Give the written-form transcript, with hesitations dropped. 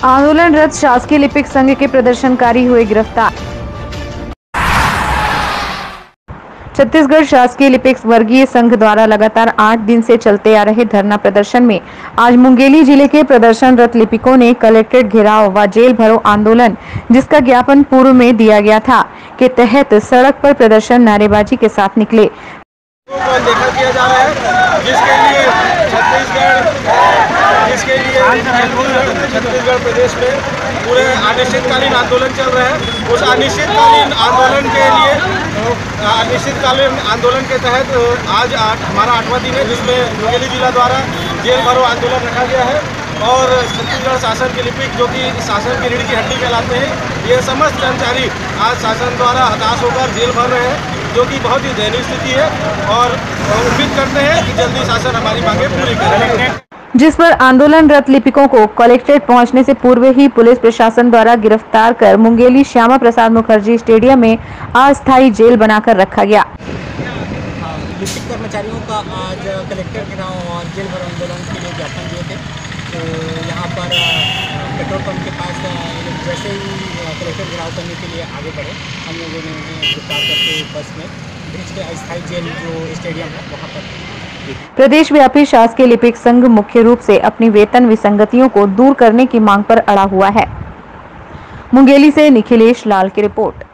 आंदोलनरत शासकीय लिपिक संघ के प्रदर्शनकारी हुए गिरफ्तार। छत्तीसगढ़ शासकीय लिपिक वर्गीय संघ द्वारा लगातार 8 दिन से चलते आ रहे धरना प्रदर्शन में आज मुंगेली जिले के प्रदर्शनरत लिपिकों ने कलेक्ट्रेट घेराव व जेल भरो आंदोलन, जिसका ज्ञापन पूर्व में दिया गया था, के तहत सड़क पर प्रदर्शन नारेबाजी के साथ निकले। देखा किया जा रहा है, छत्तीसगढ़ प्रदेश में पूरे अनिश्चितकालीन आंदोलन चल रहा है। उस अनिश्चितकालीन आंदोलन के तहत आज हमारा 8वां दिन है, जिसमें मुंगेली जिला द्वारा जेल भरो आंदोलन रखा गया है। और छत्तीसगढ़ शासन के लिपिक, जो कि शासन की रीढ़ की हड्डी कहलाते हैं, ये समस्त कर्मचारी आज शासन द्वारा हताश होकर जेल भर रहे हैं, जो कि बहुत ही दयनीय स्थिति है। और उम्मीद करते हैं कि जल्दी शासन हमारी मांगे पूरी करेगा। जिस पर आंदोलनरत लिपिकों को कलेक्ट्रेट पहुंचने से पूर्व ही पुलिस प्रशासन द्वारा गिरफ्तार कर मुंगेली श्यामा प्रसाद मुखर्जी स्टेडियम में अस्थायी जेल बनाकर रखा गया। लिपिक कर्मचारियों का आज कलेक्टर घेराव और जेल भरो आंदोलन के लिए ज्ञापन दिए थे। तो यहाँ पर पेट्रोल पंप के पास जैसे ही कलेक्टर घेराव करने के लिए आगे बढ़े, हम लोगों ने उन्हें गिरफ्तार करके बस में भेज के अस्थायी जेल जो स्टेडियम है वहाँ पर। प्रदेश व्यापी शासकीय लिपिक संघ मुख्य रूप से अपनी वेतन विसंगतियों को दूर करने की मांग पर अड़ा हुआ है। मुंगेली से निखिलेश लाल की रिपोर्ट।